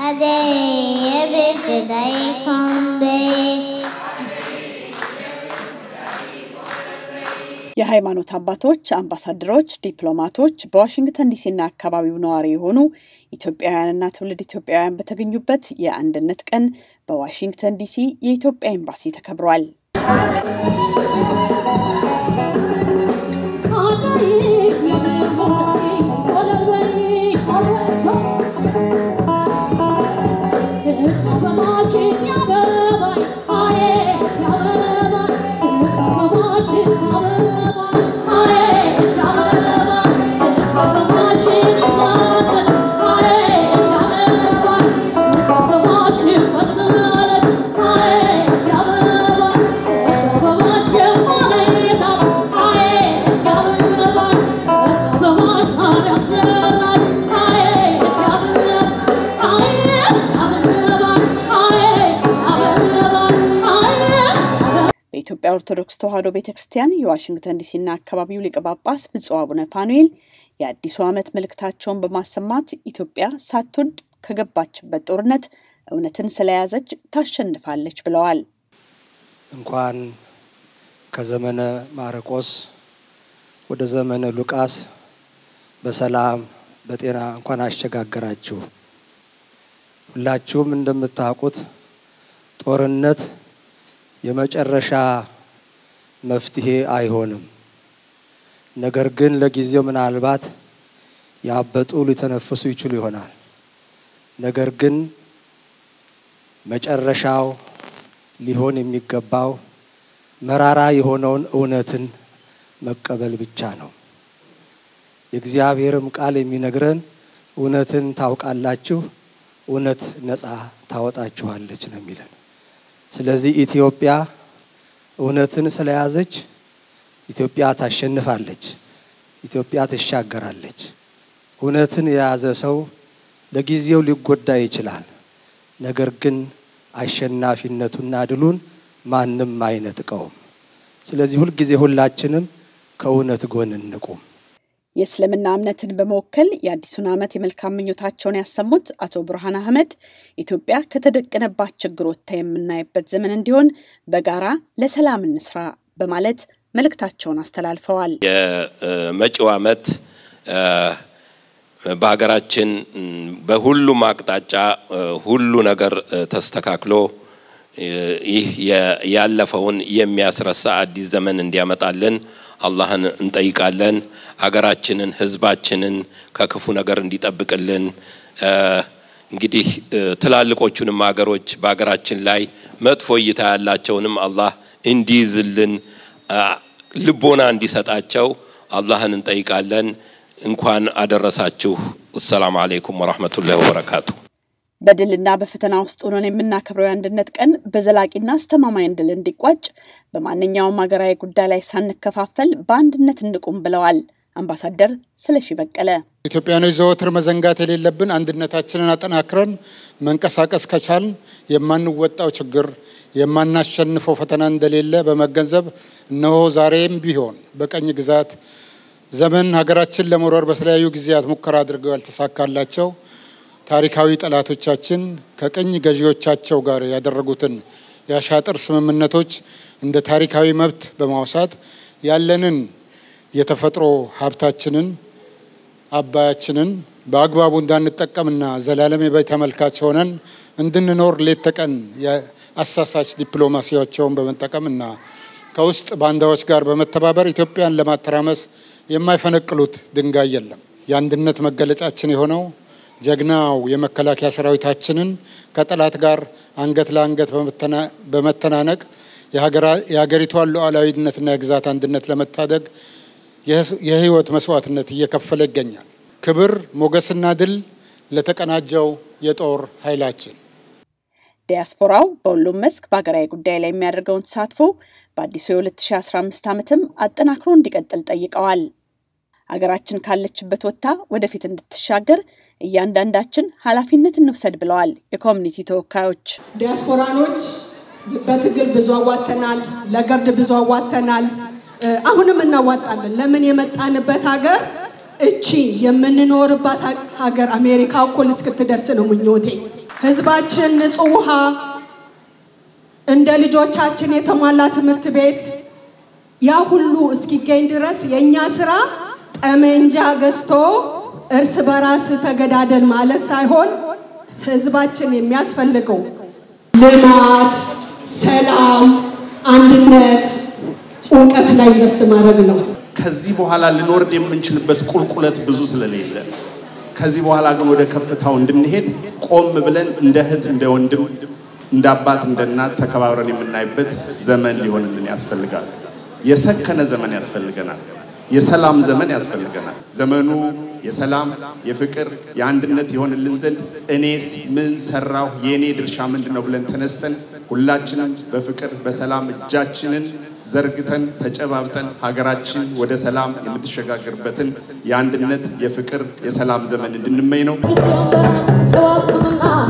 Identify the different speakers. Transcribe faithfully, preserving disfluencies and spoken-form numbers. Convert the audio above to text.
Speaker 1: የሃይማኖት አባቶች አምባሳደሮች ዲፕሎማቶች በዋሽንግተን ዲሲና አካባቢው ነዋሪ የሆኑ ኢትዮጵያውያንና ትውልድ ኢትዮጵያውያን በተገኙበት የአንድነት ቀን በዋሽንግተን ዲሲ የኢትዮጵያ ኤምባሲ ተከብሯል። የኢትዮጵያ ኦርቶዶክስ ተዋሕዶ ቤተክርስቲያን የዋሽንግተን ዲሲና አካባቢው ሊቀ ጳጳስ ብፁዕ አቡነ ፋኑኤል የአዲሱ ዓመት መልእክታቸውን በማሰማት ኢትዮጵያ ሳትወድ ከገባችበት ጦርነት እውነትን ስለያዘች ታሸንፋለች ብለዋል።
Speaker 2: እንኳን ከዘመነ ማርቆስ ወደ ዘመነ ሉቃስ በሰላም በጤና እንኳን አሸጋገራችሁ። ሁላችሁም እንደምታውቁት ጦርነት የመጨረሻ መፍትሄ አይሆንም። ነገር ግን ለጊዜው ምናልባት ያበጡ ሊተነፍሱ ይችሉ ይሆናል። ነገር ግን መጨረሻው ሊሆን የሚገባው መራራ የሆነውን እውነትን መቀበል ብቻ ነው። የእግዚአብሔርም ቃል የሚነግረን እውነትን ታውቃላችሁ፣ እውነት ነፃ ታወጣችኋለች ነው የሚለን። ስለዚህ ኢትዮጵያ እውነትን ስለያዘች ኢትዮጵያ ታሸንፋለች፣ ኢትዮጵያ ትሻገራለች። እውነትን የያዘ ሰው ለጊዜው ሊጎዳ ይችላል፣ ነገር ግን አሸናፊነቱና ድሉን ማንም አይነጥቀውም። ስለዚህ ሁሉ ጊዜ ሁላችንም ከእውነት ጎን እንቁም።
Speaker 1: የእስልምና እምነትን በመወከል የአዲሱን ዓመት የመልካም ምኞታቸውን ያሰሙት አቶ ብርሃን አህመድ ኢትዮጵያ ከተደቀነባት ችግር ወጥታ የምናይበት ዘመን እንዲሆን በጋራ ለሰላም እንስራ በማለት መልእክታቸውን አስተላልፈዋል።
Speaker 3: የመጪው ዓመት በሀገራችን በሁሉም አቅጣጫ ሁሉ ነገር ተስተካክሎ ይህ ያለፈውን የሚያስረሳ አዲስ ዘመን እንዲያመጣልን አላህን እንጠይቃለን። ሀገራችንን ህዝባችንን ከክፉ ነገር እንዲጠብቅልን እንግዲህ ትላልቆቹንም ሀገሮች በሀገራችን ላይ መጥፎ እይታ ያላቸውንም አላህ እንዲይዝልን ልቦና እንዲሰጣቸው አላህን እንጠይቃለን። እንኳን አደረሳችሁ። ሰላም አለይኩም ወራህመቱላሂ ወበረካቱ።
Speaker 1: በድልና በፈተና ውስጥ ሆነን የምናከብረው የአንድነት ቀን በዘላቂና አስተማማኝ ድል እንዲቋጭ በማንኛውም ሀገራዊ ጉዳይ ላይ ሳንከፋፈል በአንድነት እንቁም ብለዋል አምባሳደር ስለሺ በቀለ።
Speaker 4: ኢትዮጵያኖች ዘወትር መዘንጋት የሌለብን አንድነታችንን አጠናክረን መንቀሳቀስ ከቻልን የማንወጣው ችግር የማናሸንፈው ፈተና እንደሌለ በመገንዘብ እነሆ ዛሬም ቢሆን በቀኝ ግዛት ዘመን ሀገራችን ለመውረር በተለያዩ ጊዜያት ሙከራ አድርገው ያልተሳካላቸው ታሪካዊ ጠላቶቻችን ከቀኝ ገዢዎቻቸው ጋር ያደረጉትን ያሻጥር ስምምነቶች እንደ ታሪካዊ መብት በማውሳት ያለንን የተፈጥሮ ሀብታችንን አባያችንን በአግባቡ እንዳንጠቀምና ዘላለም የበይ ተመልካች ሆነን እንድንኖር ሌት ተቀን አሳሳች ዲፕሎማሲያቸውን በመጠቀምና ከውስጥ ባንዳዎች ጋር በመተባበር ኢትዮጵያን ለማተራመስ የማይፈነቅሉት ድንጋይ የለም። የአንድነት መገለጫችን የሆነው ጀግናው የመከላከያ ሰራዊታችንን ከጠላት ጋር አንገት ለአንገት በመተናነቅ የሀገሪቷን ሉዓላዊነትና የግዛት አንድነት ለመታደግ የህይወት መስዋዕትነት እየከፈለ ይገኛል። ክብር ሞገስና ድል ለተቀናጀው የጦር ኃይላችን።
Speaker 1: ዲያስፖራው በሁሉም መስክ በሀገራዊ ጉዳይ ላይ የሚያደርገውን ተሳትፎ በአዲሱ ሁለት ሺህ አስራ አምስት ዓመትም አጠናክሮ እንዲቀጥል ጠይቀዋል። ሀገራችን ካለችበት ወጣ ወደፊት እንድትሻገር እያንዳንዳችን ኃላፊነት እንውሰድ ብለዋል የኮሚኒቲ ተወካዮች።
Speaker 5: ዲያስፖራኖች በትግል ብዙ አዋተናል፣ ለገርድ ብዙ አዋተናል፣ አሁንም እናዋጣለን። ለምን የመጣንበት ሀገር እቺ የምንኖርባት ሀገር አሜሪካ እኮ እስክትደርስ ነው ምኞቴ። ህዝባችን ንጹህ ውሃ እንደ ልጆቻችን የተሟላ ትምህርት ቤት ያ ሁሉ እስኪገኝ ድረስ የኛ ስራ ጠመንጃ ገዝቶ እርስ በራስ ተገዳደል ማለት ሳይሆን ህዝባችን የሚያስፈልገው ልማት፣ ሰላም፣ አንድነት፣ ዕውቀት ላይ ኢንቨስት ማድረግ ነው።
Speaker 6: ከዚህ በኋላ ልንወርድ የምንችልበት ቁልቁለት ብዙ ስለሌለ ከዚህ በኋላ ግን ወደ ከፍታው እንድንሄድ ቆም ብለን እንደ እህት እንደ ወንድም እንደ አባት እንደ እናት ተከባብረን የምናይበት ዘመን ሊሆንልን ያስፈልጋል። የሰከነ ዘመን ያስፈልገናል። የሰላም ዘመን ያስፈልገናል። ዘመኑ የሰላም የፍቅር የአንድነት ይሆንልን ዘንድ እኔስ ምን ሰራው የኔ ድርሻ ምንድነው ብለን ተነስተን ሁላችንም በፍቅር በሰላም እጃችንን ዘርግተን ተጨባብጠን ሀገራችን ወደ ሰላም የምትሸጋገርበትን የአንድነት የፍቅር የሰላም ዘመን እንድንመኝ ነው።